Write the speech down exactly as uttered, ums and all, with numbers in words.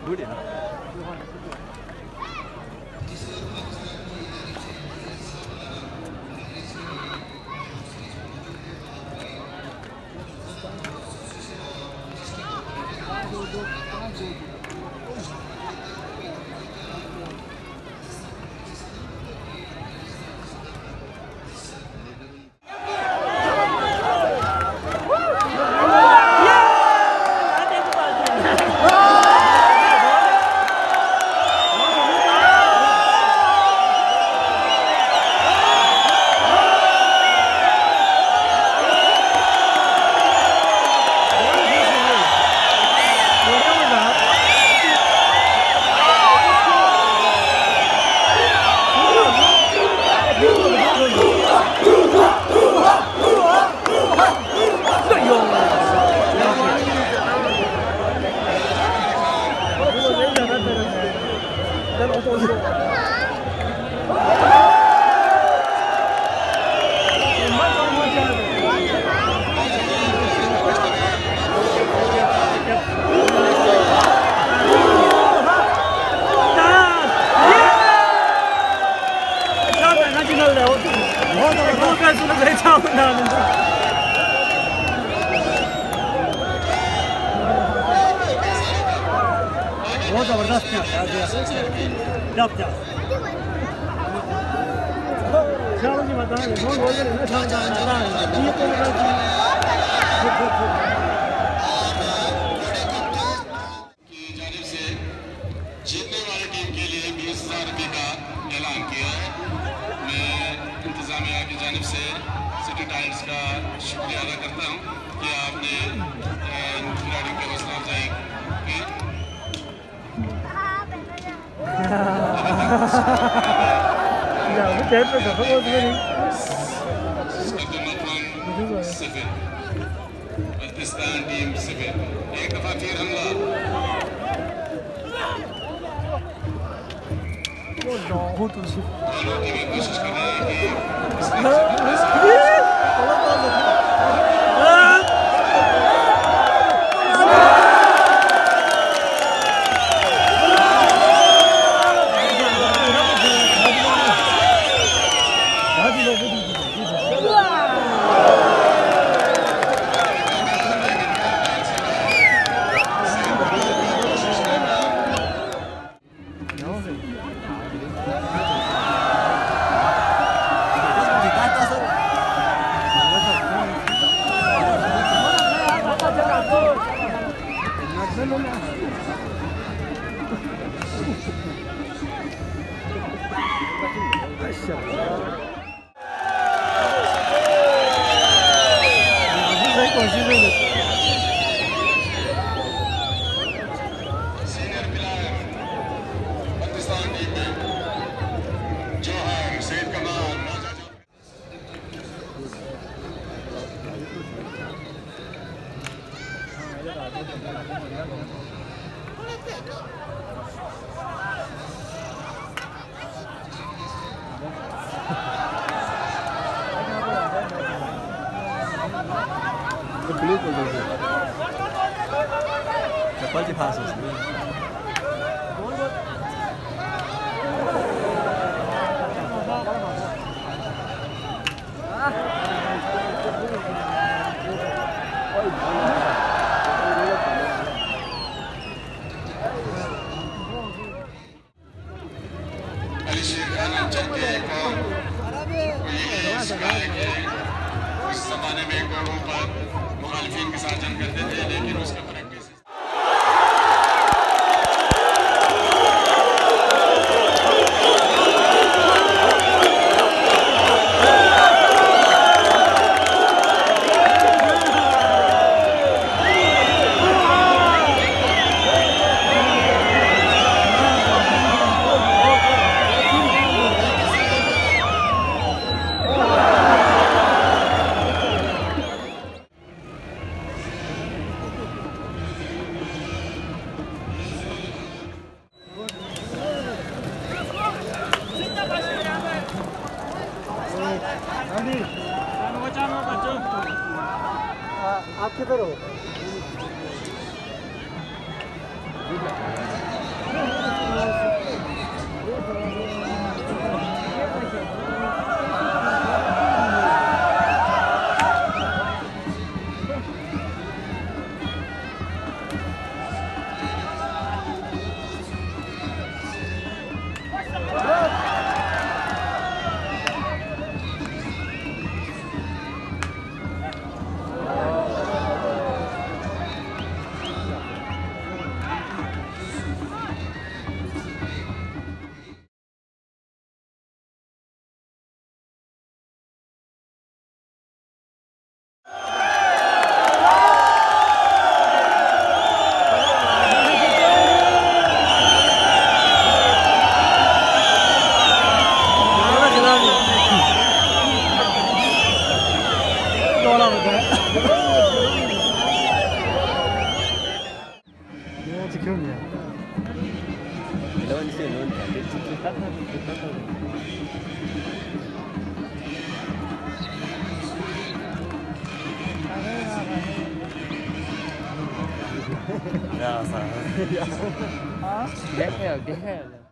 good enough. बहुत जबरदस्त जीतने वाली टीम के लिए बीस हजार रुपये का ऐलान किया है। मैं इंतजामिया की जानिब से सिटी टाइम्स का शुक्रिया अदा करता हूँ कि आपने खिलाड़ियों की हौसला अफजाई की। पाकिस्तान टीम सिफर, एक दफा फिर हमला। दोनों टीमें कोशिश कर रही है कि सीनियर प्लेयर पाकिस्तान टीम में जोहर, सैयद कमाल, चप्पल के पास उस जमाने में घोड़ों पर मुखालिफिन के साथ जंग करते थे, लेकिन उसका प्रैक्टिस आप किधर हो? 야, 지금이야. 이런 식으로는 안 돼. 좀 따뜻하게 따뜻하게. Ya, sa. Hả? Ghét hay là ghét hay là